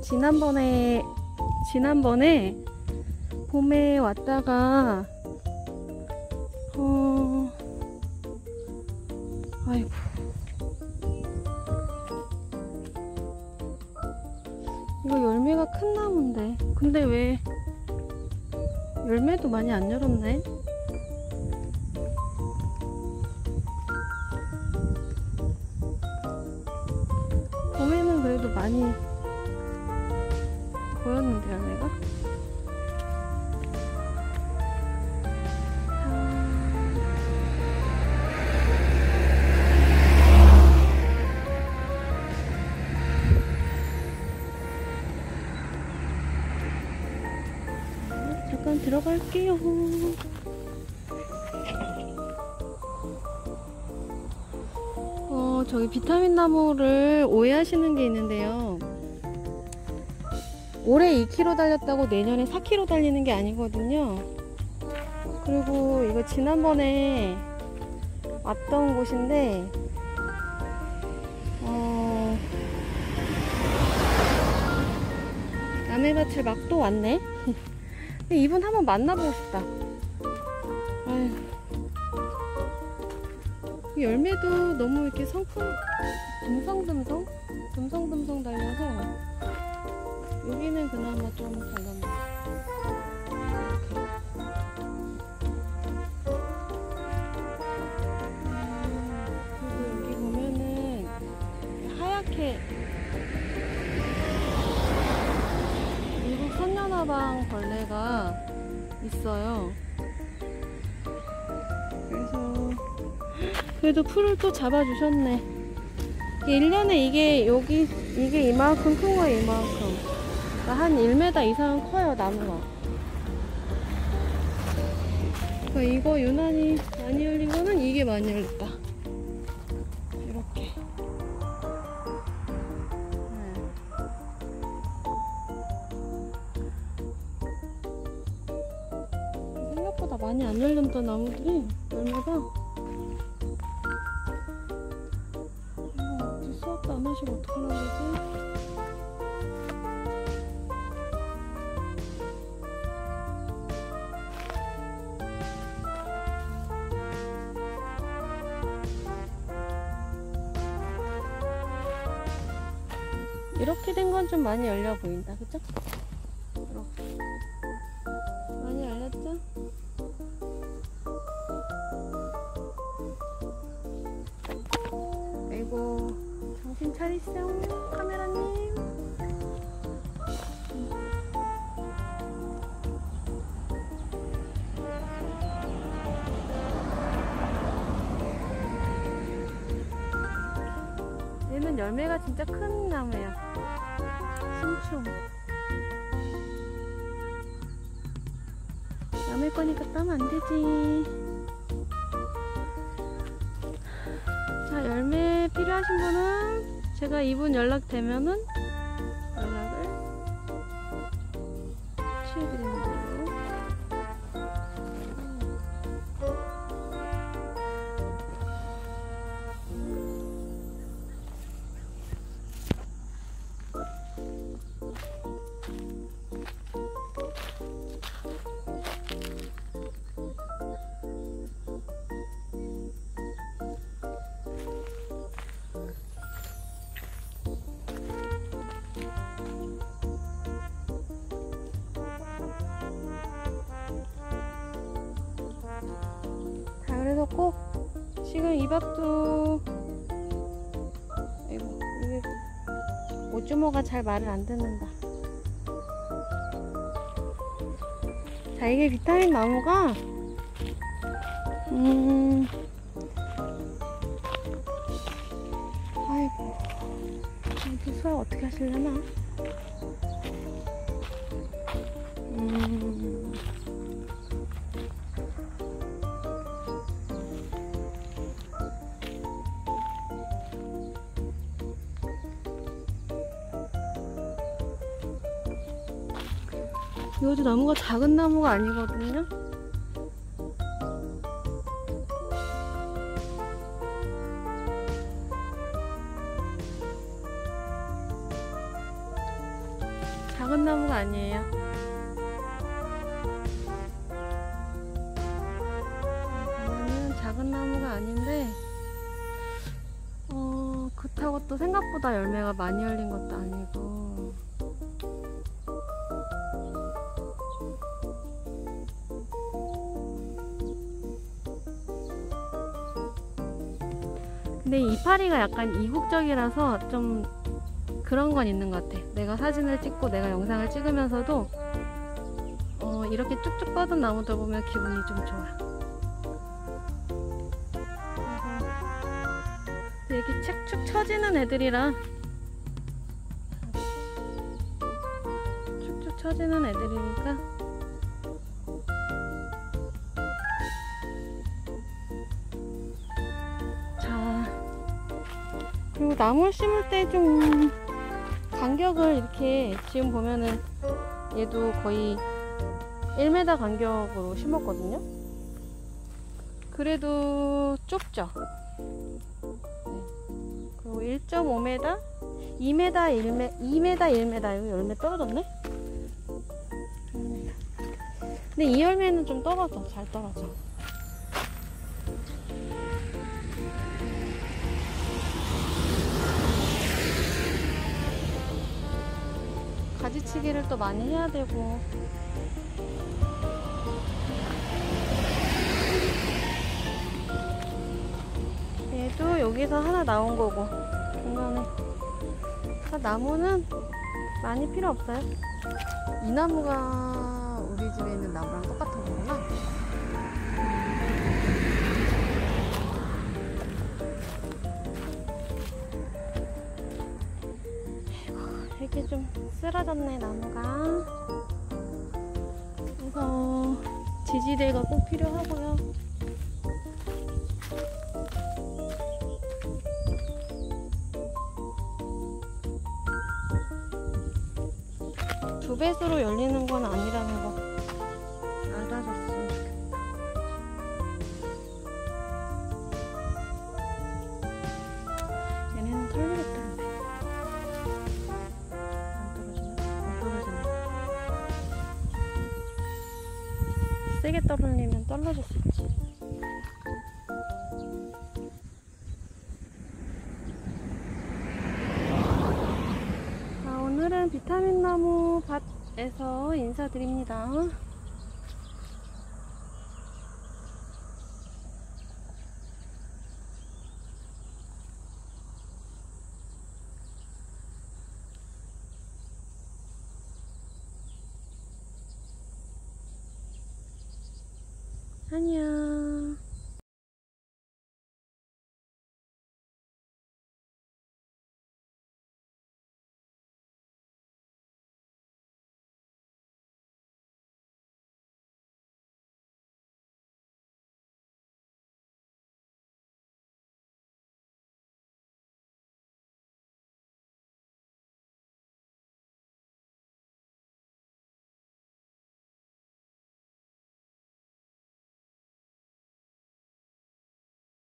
지난번에 봄에 왔다가 아이고, 이거 열매가 큰 나무인데 근데 왜 열매도 많이 안 열었네. 봄에는 그래도 많이 보였는데 열매가. 잠깐 들어갈게요. 저기 비타민 나무를 오해하시는 게 있는데요. 올해 2km 달렸다고 내년에 4km 달리는 게 아니거든요. 그리고 이거 지난번에 왔던 곳인데 남해밭을 막 또 왔네. 이분 한번 만나보고 싶다. 아유, 열매도 너무 이렇게 듬성듬성 달려서 여기는 그나마 좀 달렸네. 그리고 여기 보면은 하얗게 미국 선녀나방 벌레가 있어요. 그래도 풀을 또 잡아주셨네. 1년에 이게 이만큼 큰 거예요, 이만큼. 그러니까 한 1m 이상 커요, 나무가. 그러니까 이거 유난히 많이 열린 거는 이게 많이 열렸다. 이렇게. 생각보다 많이 안 열렸던 나무들이 열매가 수업도 안 하시고 어떡하려고 그러지? 이렇게 된 건 좀 많이 열려 보인다, 그죠? 이렇게 많이 열렸죠? 아이고, 정신 차리세요, 카메라님. 얘는 열매가 진짜 큰 나무예요. 신충. 남의 거니까 따면 안 되지. 자, 열매 필요하신 분은 제가 이분 연락되면은 연락을 취해드리는 걸로. 그래서 꼭 지금 이 밭도 아이고, 이게 오주모가 잘 말을 안 듣는다. 자, 이게 비타민 나무가 아이고, 이렇게 수학 어떻게 하시려나? 이것도 나무가 작은 나무가 아니거든요. 아니에요. 이거는 작은 나무가 아닌데 그렇다고 또 생각보다 열매가 많이 열린 것도 아니고. 근데 이 이파리가 약간 이국적이라서 좀 그런 건 있는 것 같아. 내가 사진을 찍고 내가 영상을 찍으면서도 이렇게 쭉쭉 뻗은 나무들 보면 기분이 좀 좋아. 그래서 이렇게 책축 처지는 애들이라 축축 처지는 애들이니까 자, 그리고 나무를 심을 때 좀 간격을 이렇게 지금 보면은 얘도 거의 1m 간격으로 심었거든요. 그래도 좁죠. 네. 그리고 1.5m, 2m, 1m, 2m, 1m. 이거 열매 떨어졌네? 근데 이 열매는 좀 떨어져. 잘 떨어져. 가지치기를 또 많이 해야 되고. 얘도 여기서 하나 나온 거고 중간에. 나무는 많이 필요 없어요. 이 나무가 우리 집에 있는 나무랑 똑같은 거구나. 이렇게 좀 쓰러졌네 나무가. 그래서 지지대가 꼭 필요하고요. 두 배수로 열리는 건 아니라는 거 알아줬으면 좋겠다. 얘네는 털리겠다는데. 안 떨어지네? 안 떨어지네. 세게 떨어지면 떨어질 수 있지. 오늘은 비타민 나무 밭에서 인사드립니다. 안녕.